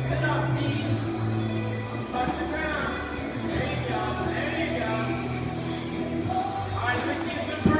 Sit up, feet. Touch the ground. There you go. There you go. All right, let me see a good